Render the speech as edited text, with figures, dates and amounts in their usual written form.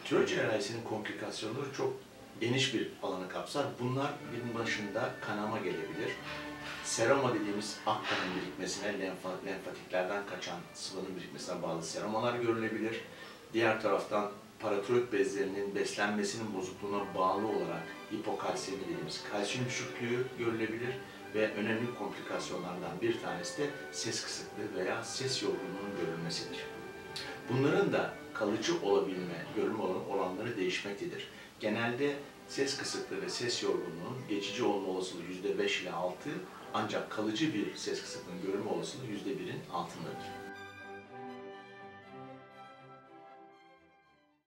Tiroid cerrahisinin komplikasyonları çok geniş bir alanı kapsar. Bunlar bir başında kanama gelebilir. Seroma dediğimiz ak kanın birikmesine, lenfatiklerden kaçan sıvının birikmesine bağlı seromalar görülebilir. Diğer paratiroid bezlerinin beslenmesinin bozukluğuna bağlı olarak hipokalsemi dediğimiz kalsiyum düşüklüğü görülebilir ve önemli komplikasyonlardan bir tanesi de ses kısıklığı veya ses yorgunluğunun görülmesidir. Bunların da kalıcı olabilme, görülme olanları değişmektedir. Genelde ses kısıklığı ve ses yorgunluğunun geçici olma olasılığı %5 ile 6, ancak kalıcı bir ses kısıklığının görülme olasılığı %1'in altındadır.